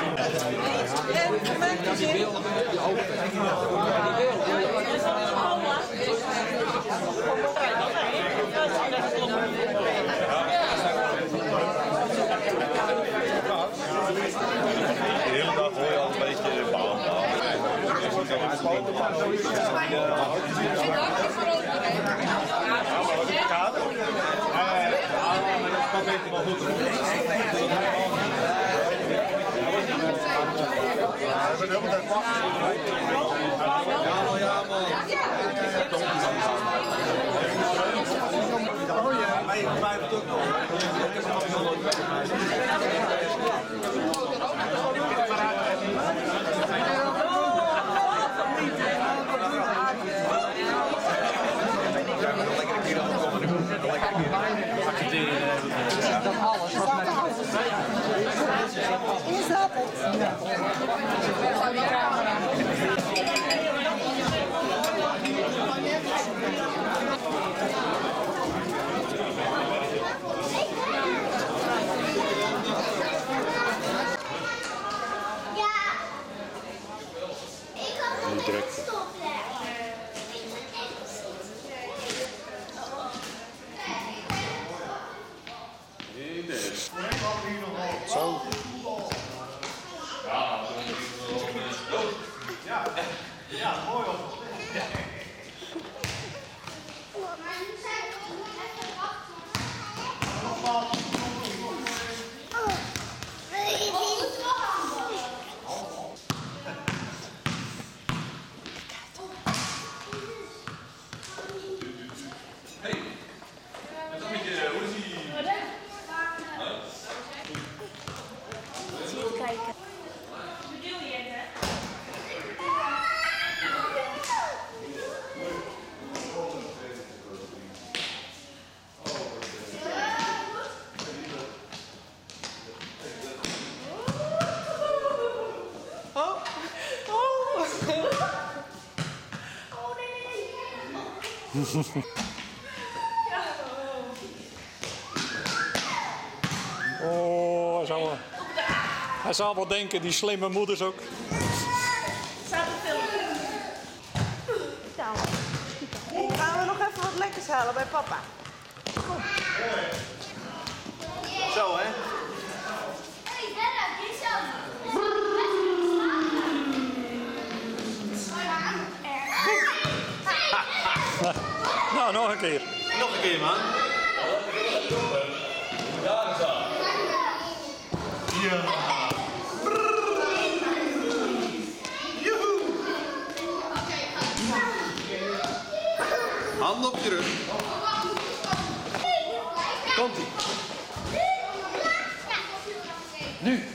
hele dag hoor je al een beetje baan. Is dat het? Niet direct. Zo. Ja, mooi hoor. Oh, hij zal wel denken, die slimme moeders ook. Staat op film. Gaan we nog even wat lekkers halen bij papa? Kom. Zo hè? Nou, nog een keer. Nog een keer man. Ja. Joehoe. Hand op je rug. Komt-ie. Nu.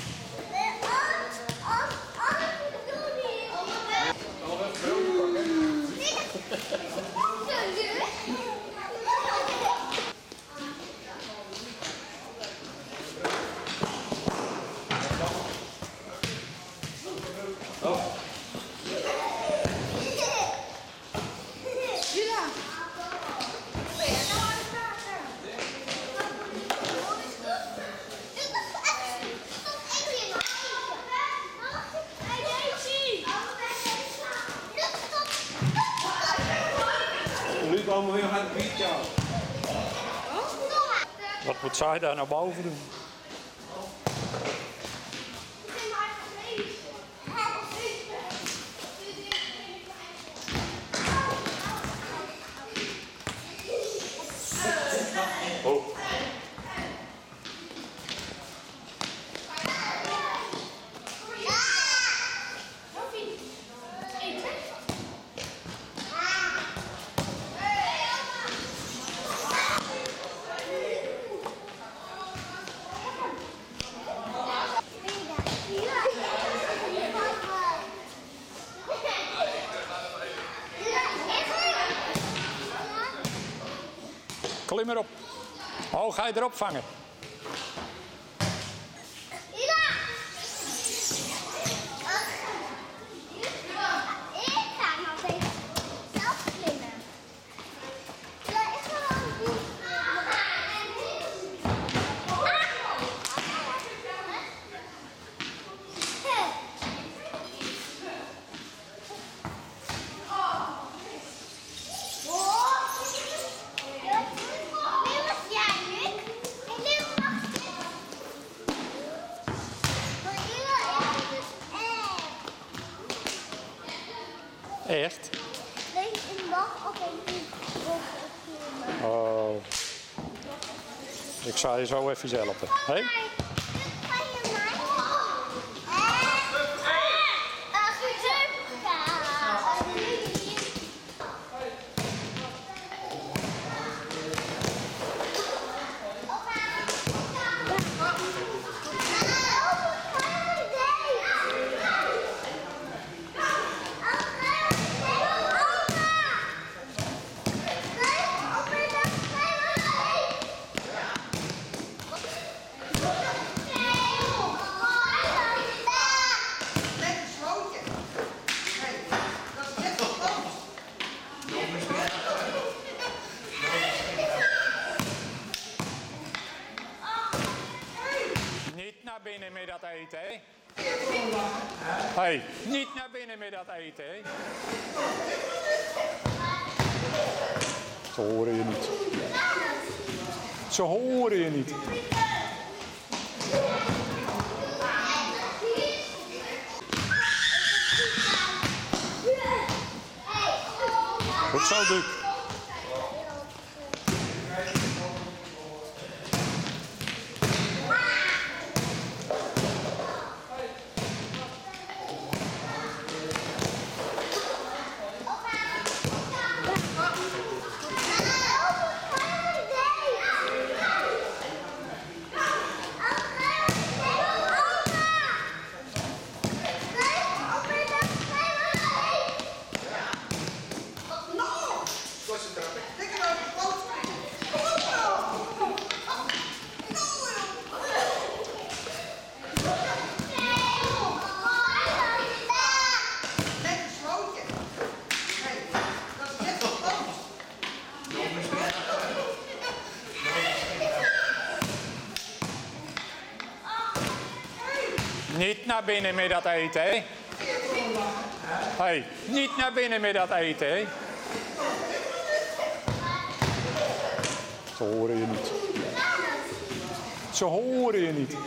Nu komen we weer aan het biertje. Wat moet zij daar naar boven doen? Oh. Klim erop. Oh, ga je erop vangen? Echt? Nee, in dag of in die. Oh. Ik zal je zo even helpen. Hé? Niet naar binnen met dat eten, hè? Hé, niet naar binnen met dat eten, hè? Ze horen je niet. Ze horen je niet. Goed zo, Duc. Niet naar binnen met dat eten, hè? Hé, niet naar binnen met dat eten, hè? Ze horen je niet. Ze horen je niet.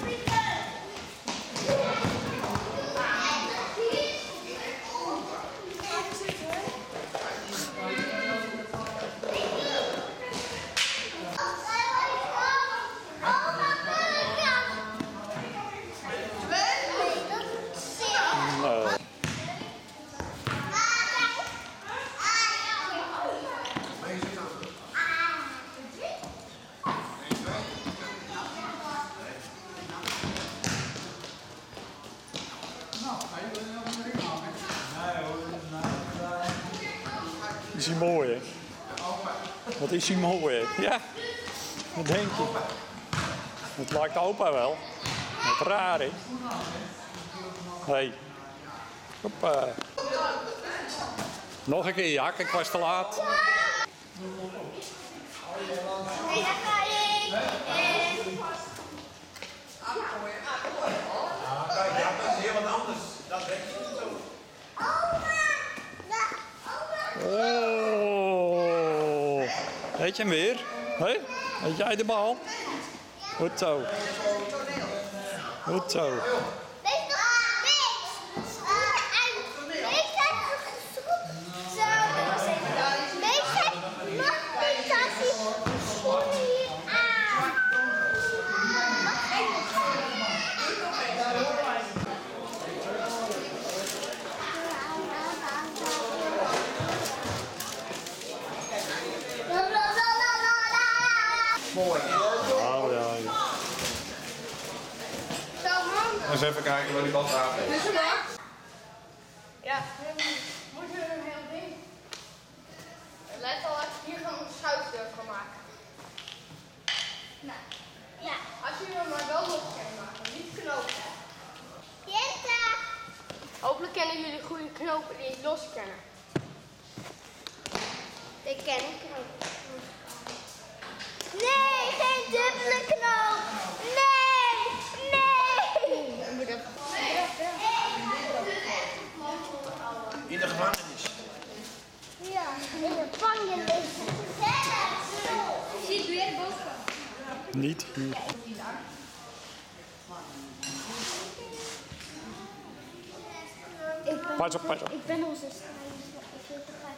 Is hij mooi, hè? Wat is hij mooi, hè? Ja, wat denk je? Het lijkt opa wel. Wat raar, hè? Hé. Hoppa. Nog een keer, Jak, ik was te laat. Nee, daar ga ik. Kijk, ja, dat is heel wat anders. Dat weet je niet zo. Oh. Weet je hem weer? Hé? Weet jij de bal? Goed zo. Goed zo. Mooi. Oh, ja, ja. Eens even kijken waar die bal gaat. Ja, moet je een heel ding. Let al, hier gaan we een schuifdeur van maken. Nou, ja. Als je hem maar wel los kan maken, niet knopen. Jette! Hopelijk kennen jullie goede knopen die ik los kennen. Ik ken een knoop. Nee, geen dubbele knoop. Nee, nee. In de gevangenis. Ja, in de gevangenis. Zie je weer boven? Niet hier. Ik ben Pas op, pas op. Ik ben onze strijd.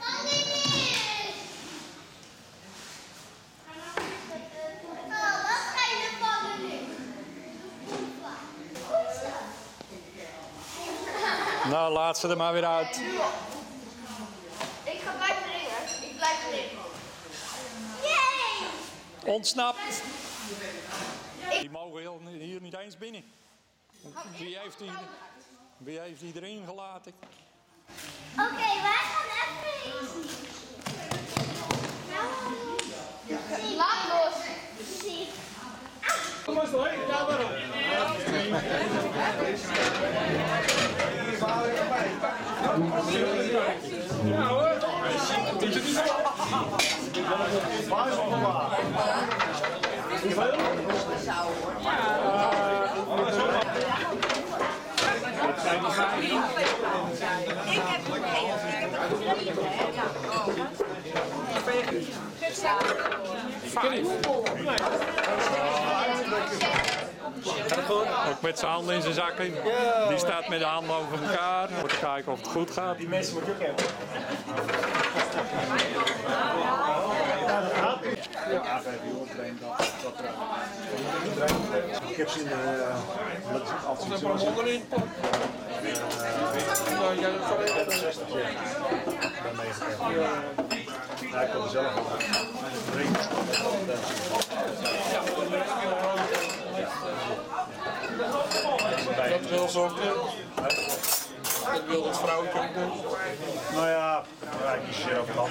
Nou, laat ze er maar weer uit. Ik ga blijven erin. Ik blijf erin. Ontsnapt. Die mogen hier niet eens binnen. Wie heeft die erin gelaten? Oké, wij gaan even easy. Laat los. Zie. Ook met zijn handen in zijn zakken. Die staat met de handen over elkaar. Om te kijken of het goed gaat. Die mensen moet je ook hebben. Ja, 5 uur trainen dat ik heb ze in dat is altijd zo. Onderin. 60 jaar. Ben meegekregen. Hij komt er zelf op. Dat wil zo. Dat wil het vrouwtje ook doen. Nou ja, ik kies hier over